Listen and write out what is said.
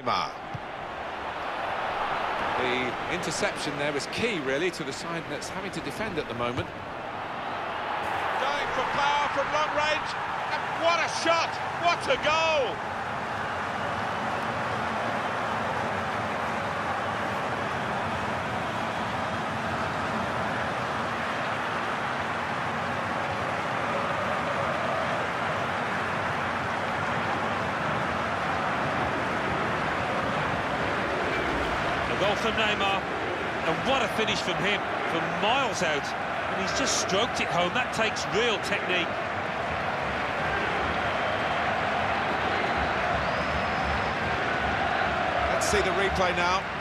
Neymar. The interception there was key, really, to the side that's having to defend at the moment. Going for power from long range, and what a shot! What a goal! Goal from Neymar, and what a finish from him, from miles out, and he's just stroked it home. That takes real technique. Let's see the replay now.